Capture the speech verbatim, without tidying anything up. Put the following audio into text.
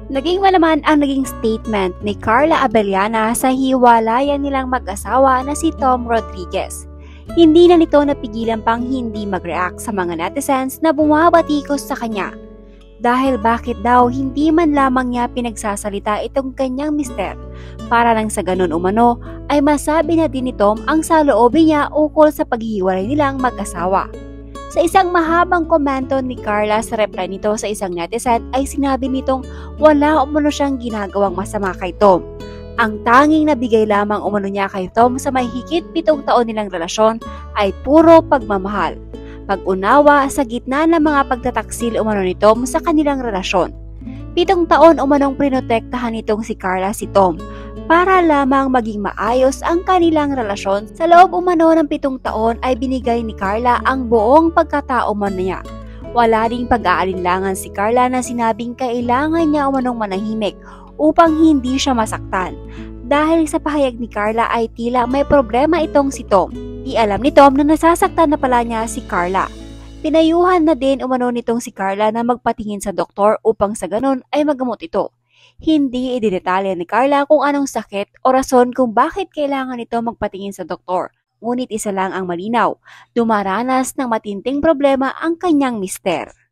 Naging malaman ang naging statement ni Carla Abellana sa hiwalayan nilang mag-asawa na si Tom Rodriguez. Hindi na nito napigilan pang hindi mag-react sa mga netizens na bumabatikos sa kanya. Dahil bakit daw hindi man lamang niya pinagsasalita itong kanyang mister para lang sa ganun umano ay masabi na din ni Tom ang saloobin niya ukol sa paghihiwalay nilang mag-asawa. Sa isang mahabang komento ni Carla sa reply nito sa isang netizen ay sinabi nitong wala umano siyang ginagawang masama kay Tom. Ang tanging nabigay lamang umano niya kay Tom sa may higit pitong taon nilang relasyon ay puro pagmamahal. Pag-unawa sa gitna ng mga pagtataksil umano ni Tom sa kanilang relasyon. Pitong taon umanong prinotektahan nitong si Carla si Tom para lamang maging maayos ang kanilang relasyon. Sa loob umano ng pitong taon ay binigay ni Carla ang buong pagkatao umano niya. Wala ding pag-aalinlangan si Carla na sinabing kailangan niya umanong manahimik upang hindi siya masaktan. Dahil sa pahayag ni Carla ay tila may problema itong si Tom. Di alam ni Tom na nasasaktan na pala niya si Carla. Pinayuhan na din umano nitong si Carla na magpatingin sa doktor upang sa ganun ay magamot ito. Hindi ididetalya ni Carla kung anong sakit o rason kung bakit kailangan ito magpatingin sa doktor. Ngunit isa lang ang malinaw, dumaranas ng matinding problema ang kanyang mister.